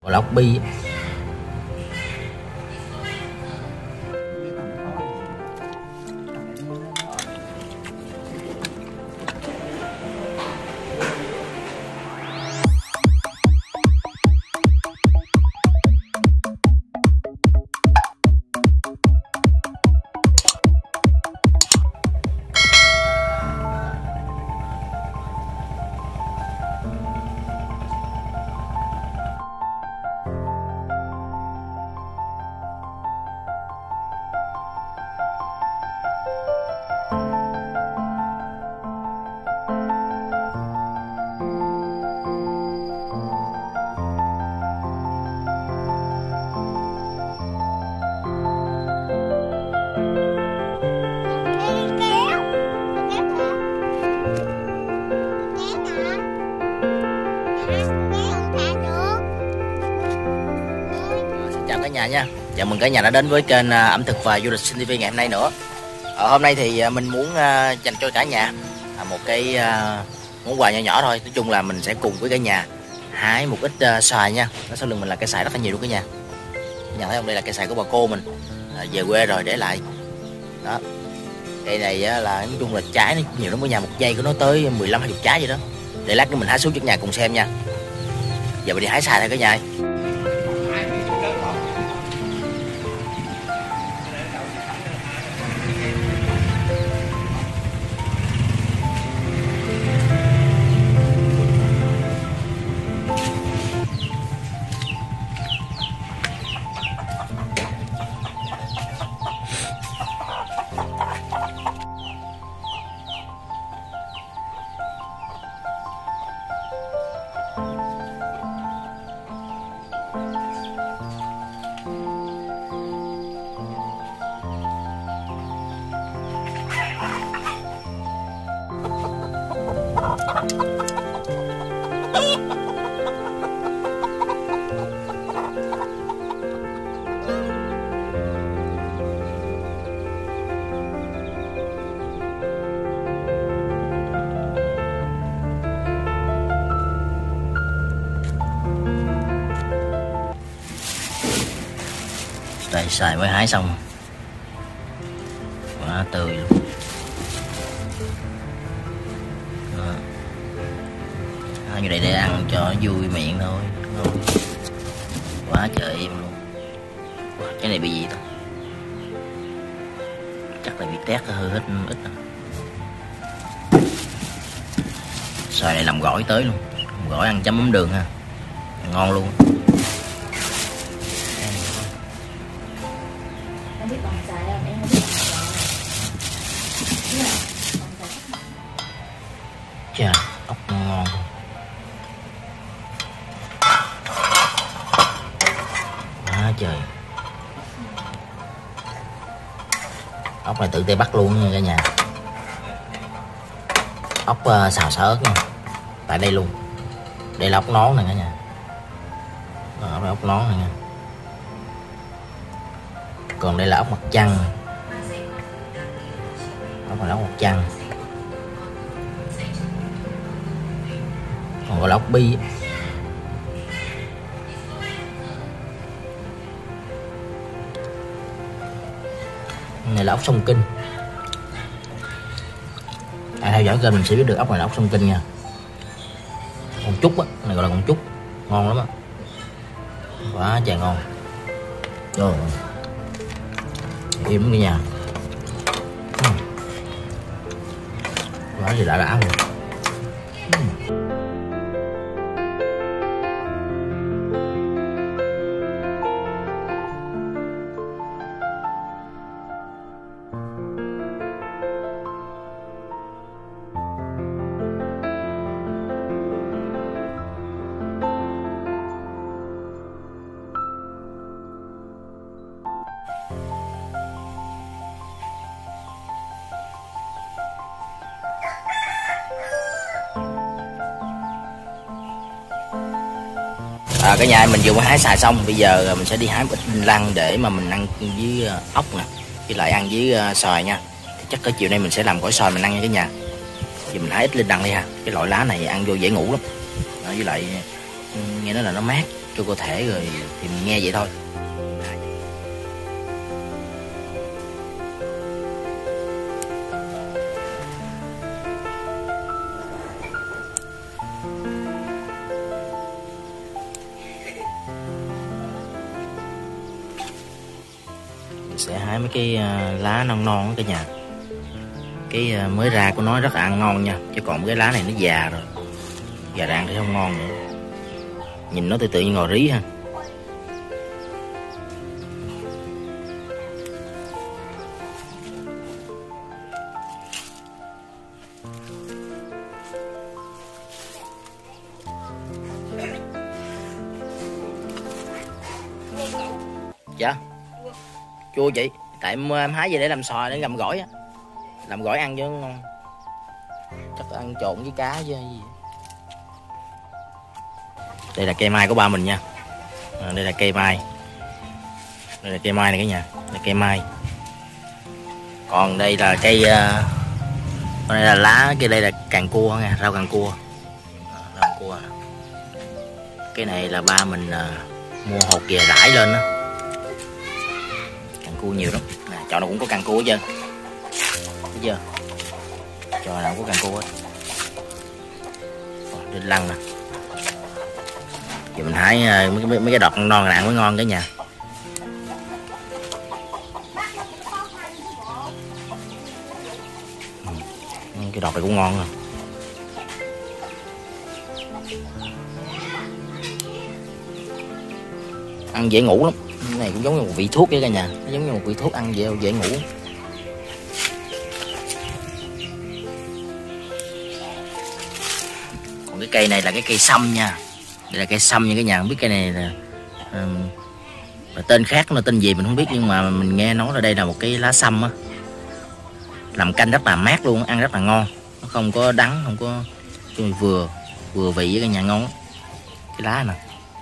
Gọi là ốc bi. Chào cả nhà nha, chào mừng cả nhà đã đến với kênh ẩm thực và du lịch Sinh TV ngày hôm nay nữa. Hôm nay thì mình muốn dành cho cả nhà một cái món quà nhỏ nhỏ thôi. Nói chung là mình sẽ cùng với cả nhà hái một ít xoài nha. Nó sau lưng mình là cây xoài rất là nhiều luôn cả nhà. Nhà thấy không, đây là cây xoài của bà cô mình về quê rồi để lại. Đó, cây này là nói chung là trái nó nhiều lắm cả nhà, một giây của nó tới 15-20 trái vậy đó. Để lát nữa mình hái xuống cho cả nhà cùng xem nha. Giờ mình đi hái xoài thôi cả nhà. Đây xoài mới hái xong, quá tươi luôn. Hái như đây để ăn cho vui miệng thôi, ngon quá trời em luôn. Cái này bị gì thôi, chắc là bị tét hơi hết ít rồi. Xoài này làm gỏi tới luôn, làm gỏi ăn chấm mắm đường ha, ngon luôn. Chà, ốc ngon. Quá trời. Ốc này tự tay bắt luôn nha cả nhà. Ốc xào xả ớt nha. Tại đây luôn. Đây là ốc nón này cả nhà. Ốc này ốc nón này nha. Còn đây là ốc mặt trăng. Ốc này là ốc mặt trăng. Còn gọi là ốc bi. Này là ốc sông Kinh. Theo dõi kênh mình sẽ biết được ốc này là ốc sông Kinh nha. Con trúc á, này gọi là con trúc, ngon lắm á, quá trời ngon. Rồi im cái nhà, quá gì đã luôn. Cả nhà mình vừa mới hái xài xong, bây giờ mình sẽ đi hái một ít đinh lăng để mà mình ăn với ốc nè, với lại ăn với xoài nha. Thì chắc tới chiều nay mình sẽ làm gỏi xoài mình ăn nha cả nhà. Giờ mình hái ít đinh lăng đi ha, cái loại lá này ăn vô dễ ngủ lắm. Đó, với lại nghe nói là nó mát, cho cơ thể rồi thì mình nghe vậy thôi. Mình sẽ hái mấy cái lá non non cả nhà. Cái mới ra của nó rất là ăn ngon nha, chứ còn cái lá này nó già rồi, già ra ăn thì không ngon nữa. Nhìn nó tự tự như ngò rí ha. Dạ chua chị, tại em hái về để làm xoài để làm gỏi á, làm gỏi ăn cho ngon, chắc ăn trộn với cá với gì. Đây là cây mai của ba mình nha. Đây là cây mai, đây là cây mai này cả nhà, đây là cây mai. Còn đây là cây đây là lá, cây đây là càng cua nha, rau càng cua, rau càng cua. Cái này là ba mình mua hột về rải lên đó. Càng cua nhiều lắm nè, chỗ nào cũng có càng cua hết trơn, thấy chưa, chỗ nào cũng có càng cua hết. Đinh lăng nè, giờ mình hái mấy cái đọt non này ăn mới ngon cả nhà. Cái đọt này cũng ngon rồi. Ăn dễ ngủ lắm, cái này cũng giống như một vị thuốc vậy cả nhà, nó giống như một vị thuốc, ăn dễ ngủ. Còn cái cây này là cái cây sâm nha, đây là cây sâm nha cả nhà. Không biết cây này là tên khác, là tên gì mình không biết, nhưng mà mình nghe nói là đây là một cái lá sâm á, làm canh rất là mát luôn, ăn rất là ngon, nó không có đắng, không có, vừa vị với cả nhà, ngon. Cái lá nè.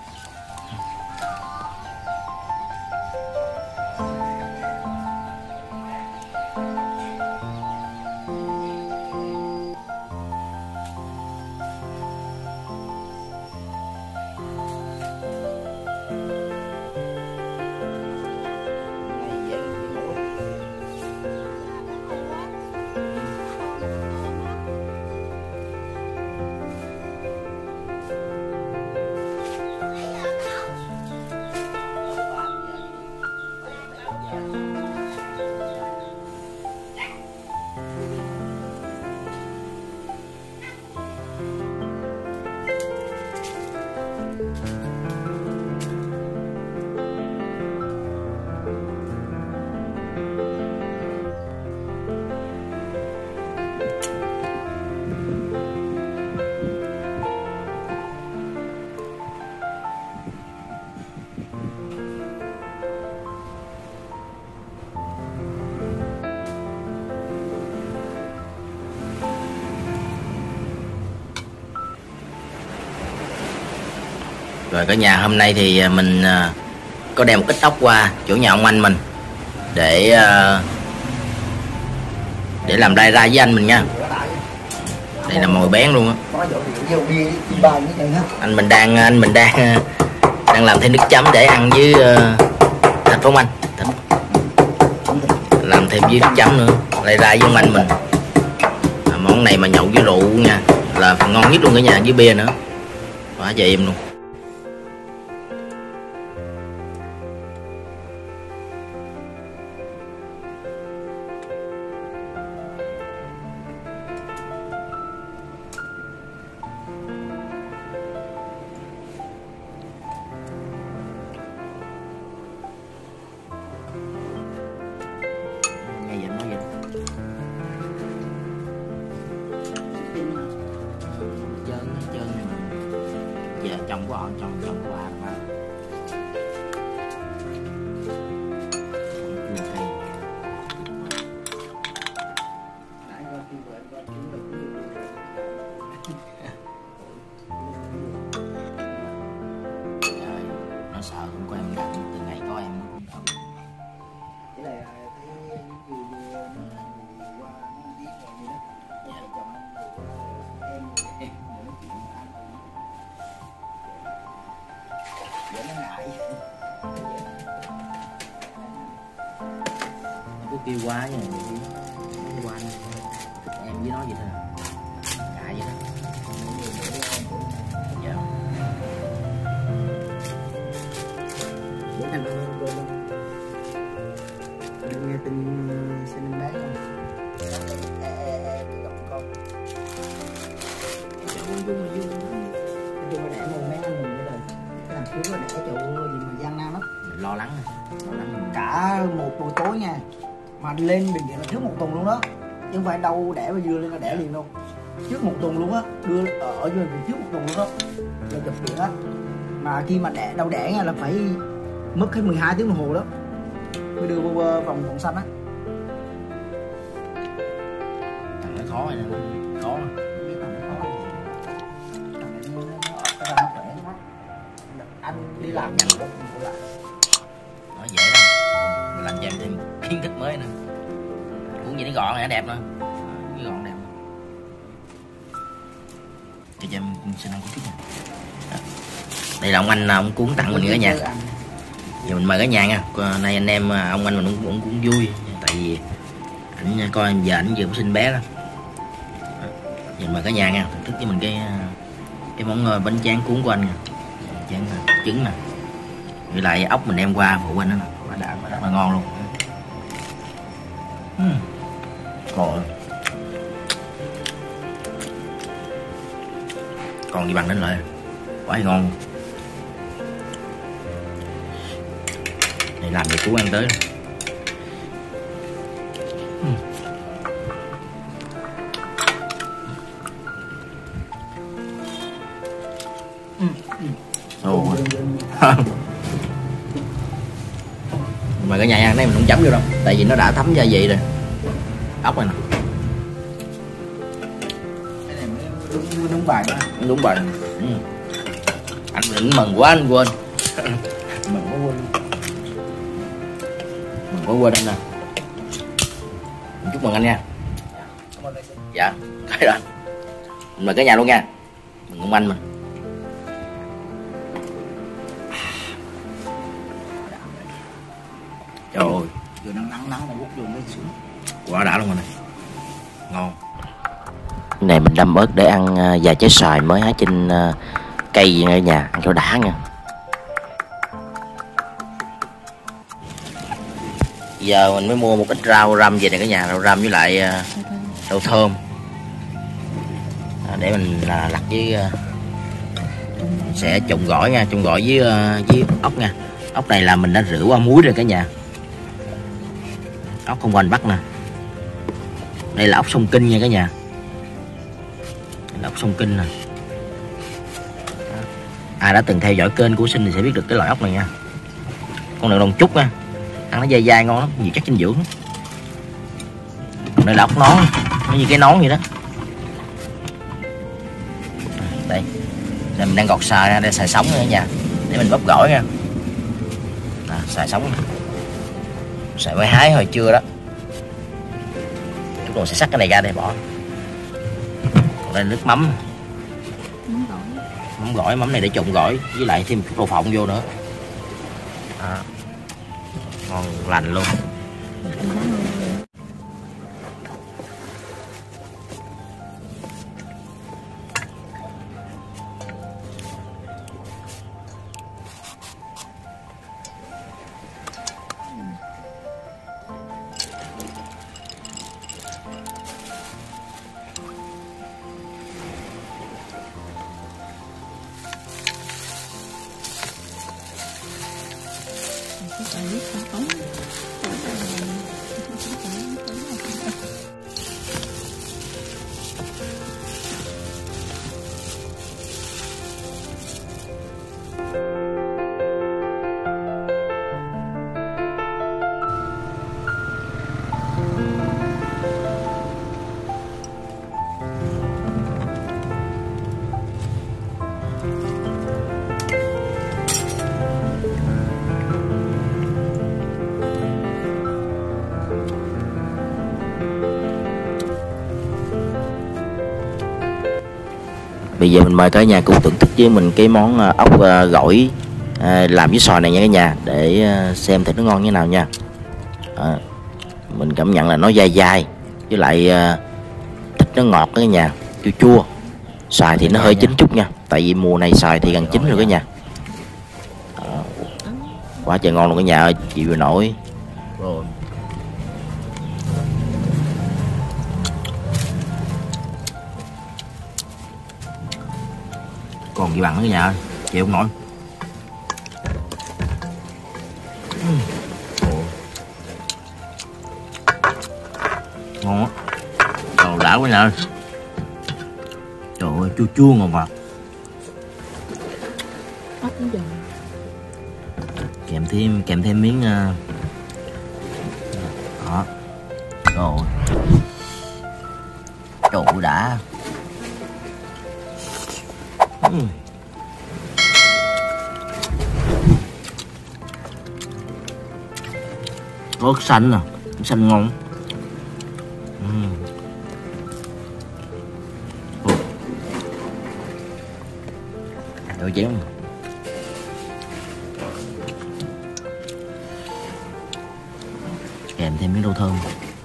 Rồi cả nhà, hôm nay thì mình có đem một ít ốc qua chỗ nhà ông anh mình để làm đai ra với anh mình nha. Đây là mồi bén luôn á. Anh mình đang làm thêm nước chấm để ăn với thịt không anh? Thịt. Làm thêm với nước chấm nữa, đai ra với ông anh mình. Món này mà nhậu với rượu nha là phần ngon nhất luôn cả nhà, với bia nữa. Quá trời em luôn. Chồng của họ, chồng của bà mà. Nó sợ không có em gặp từ ngày có em. Cứ kêu quá nha, qua em với nó vậy thôi, cãi vậy đó. Dạ. Bữa nay ăn cơm không? Nghe tin sinh em bé không? Con. Dạ, vui vui vui. Nói chung là đẻ một mấy anh mình rồi. Cái thằng trước nó đẻ chỗ gì mà gian nan lắm. Mình lo lắng rồi, lo lắng. Cả một buổi tối nha, mà lên bệnh viện là trước 1 tuần luôn đó, chứ không phải đâu đẻ và vừa lên là đẻ liền đâu, trước 1 tuần luôn á, đưa ở bệnh viện trước 1 tuần luôn đó, là nhập viện á. Mà khi mà đau đẻ nha là phải mất hết 12 tiếng đồng hồ đó mới đưa vô phòng xanh á. Thằng nó khó rồi nè, khó. Biết thằng nó khó thằng nó khỏe lắm. Anh đi làm nhanh không lại. Nó dễ lắm, mình làm cho em thêm kiến thức mới nữa. Cuốn gì nó gọn này nó đẹp nữa, cái gọn đẹp. Cho em xin ăn chút nha. Đây là ông anh ông cuốn tặng mình cả nhà. Giờ mình mời cả nhà nha. Nay anh em ông anh mình cũng vui, tại vì ảnh coi giờ ảnh vừa sinh bé đó. Giờ mời cả nhà nha, thức với mình cái món bánh tráng cuốn của anh nha. Tráng trứng nè, với lại ốc mình đem qua phụ anh đó nè, rất là ngon luôn. Còn còn gì bằng đến lại quá ngon. Này làm gì Cú ăn tới. Mà cả nhà ăn đây mình không chấm vô đâu, tại vì nó đã thấm gia vị rồi. Ốc này nè, Cái này đúng bài đó. đúng rồi. Anh định mừng quá anh quên. Mình có quên. Mình có quên anh nè. Chúc mừng anh nha. Cảm ơn. Dạ, cái đó. Mình mời cả nhà luôn nha. Mừng ông anh mình. Trời ơi, Vừa nắng mà hút vô cái sữa. quá đã luôn rồi này. Ngon. Cái này mình đâm ớt để ăn vài trái xoài mới hái trên cây gì ở nhà, ăn cho đã nha. Giờ mình mới mua một ít rau răm về này cả nhà, rau răm với lại rau thơm để mình lặt với sẽ trộn gỏi nha, trộn gỏi với ốc nha. Ốc này là mình đã rửa qua muối rồi cả nhà. Ốc không quanh bắt nè. Đây là ốc sông Kinh nha cả nhà. Đây là ốc sông Kinh nè. Ai đã từng theo dõi kênh của Sinh thì sẽ biết được cái loại ốc này nha. Con này đồng trúc nha, ăn nó dai dai ngon lắm, nhiều chất dinh dưỡng. Còn đây là ốc nón, nó như cái nón vậy đó. Đây mình đang gọt xài ra, đây xài sống nha nhà, để mình bóp gỏi nha. Xài sống, xài mới hái hồi trưa đó. Chúng tôi sẽ xắt cái này ra để bỏ. Còn đây là nước mắm, mắm gỏi, mắm này để trộn gỏi với lại thêm chút đậu phộng vô nữa. Ngon lành luôn. Bây giờ mình mời cả nhà cùng thưởng thức với mình cái món ốc gỏi làm với xoài này nha cả nhà, để xem thịt nó ngon như thế nào nha. Mình cảm nhận là nó dai dai, với lại thịt nó ngọt cả nhà, chua chua. Xoài thì nó hơi chín chút nha, tại vì mùa này xoài thì gần chín rồi cả nhà. Quá trời ngon luôn cả nhà ơi, chịu vừa nổi rồi. Còn gì bằng nữa cả nhà ơi, chịu không nổi. Ngon á, đồ đã quá nhà ơi. Trời ơi, chua chua ngon mà. Kèm thêm miếng đó. Rồi. Trời ơi đã. Ớt xanh nè, ớt xanh ngon. Rồi chén. Kèm thêm miếng rau thơm.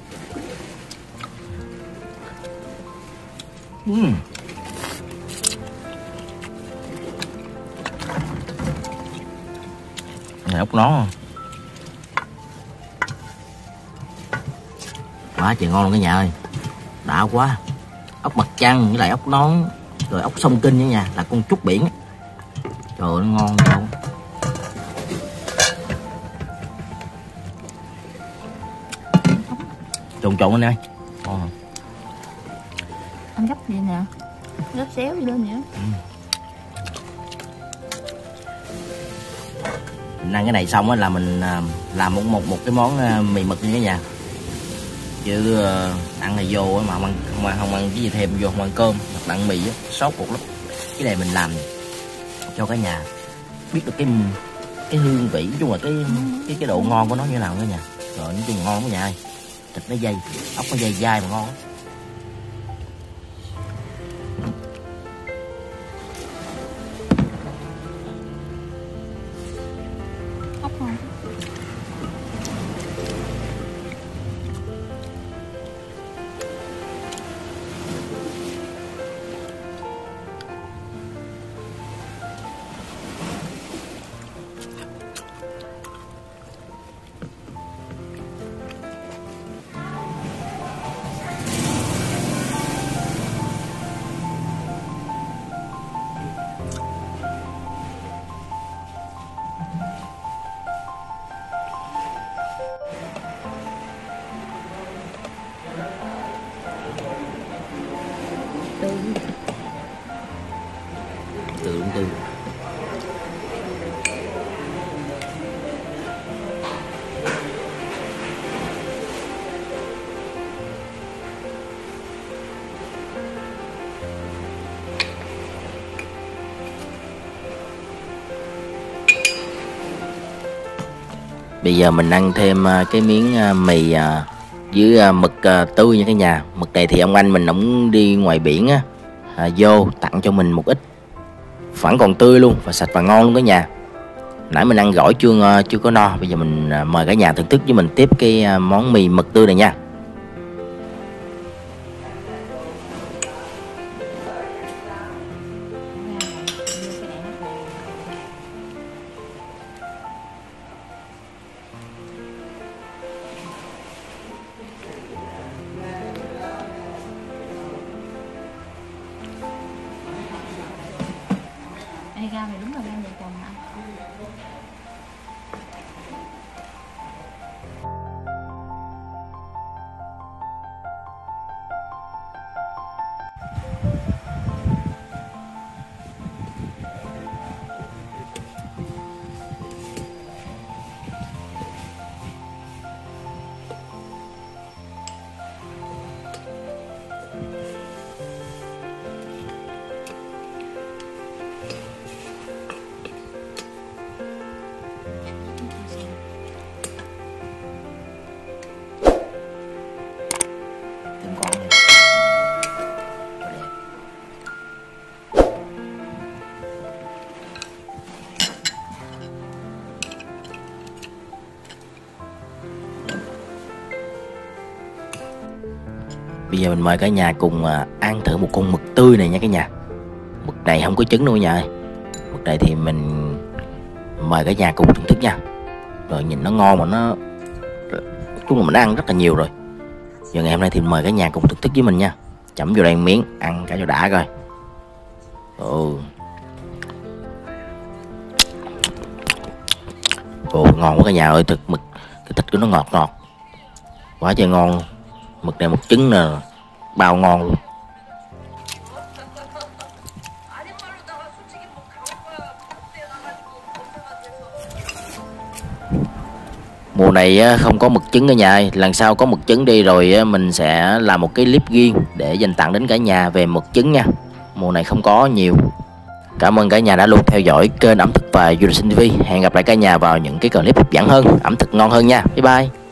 Này ốc nón. Quá trời ngon luôn cả nhà ơi, đã quá. Ốc mặt trăng với lại ốc nón, rồi ốc sông Kinh nữa nha, là con trúc biển. Trời ơi, nó ngon không. Trộn anh ơi, ngon không? Anh gấp gì nè, gấp xéo gì lên vậy? Mình ăn cái này xong á là mình làm một cái món mì mực như cả nhà. Chứ ăn này vô mà không ăn cái gì thêm vô, không ăn cơm hoặc là ăn mì á, sốt ruột lắm. Cái này mình làm cho cả nhà biết được cái hương vị, nói chung là cái độ ngon của nó như thế nào cả nhà. Rồi nói chung ngon cả nhà ơi, thịt nó dai, ốc nó dai dai mà ngon lắm. Ốc ngon. Từ bây giờ mình ăn thêm cái miếng mì với mực tươi nha cả nhà. Mực này thì ông anh mình ổng đi ngoài biển á, vô tặng cho mình một ít, vẫn còn tươi luôn và sạch và ngon luôn cả nhà. Nãy mình ăn gỏi chưa có no, bây giờ mình mời cả nhà thưởng thức với mình tiếp cái món mì mực tươi này nha. Ê, rau này đúng là rau vợ chồng anh. Bây giờ mình mời cả nhà cùng ăn thử một con mực tươi này nha cả nhà. Mực này không có trứng đâu nha. Mực này thì mình mời cả nhà cùng thưởng thức nha. Rồi nhìn nó ngon mà nó chung là mình đã ăn rất là nhiều rồi. Giờ ngày hôm nay thì mời cả nhà cùng thưởng thức với mình nha. Chấm vô đây một miếng ăn cả cho đã coi. Ngon quá cả nhà ơi, mực cái thịt của nó ngọt ngọt quá trời ngon luôn. Mực này mực trứng nè, bao ngon luôn. Mùa này không có mực trứng cả nhà ơi. Lần sau có mực trứng đi rồi mình sẽ làm một cái clip riêng để dành tặng đến cả nhà về mực trứng nha. Mùa này không có nhiều. Cảm ơn cả nhà đã luôn theo dõi kênh ẩm thực và du lịch sinh TV. Hẹn gặp lại cả nhà vào những cái clip hấp dẫn hơn, ẩm thực ngon hơn nha. Bye bye.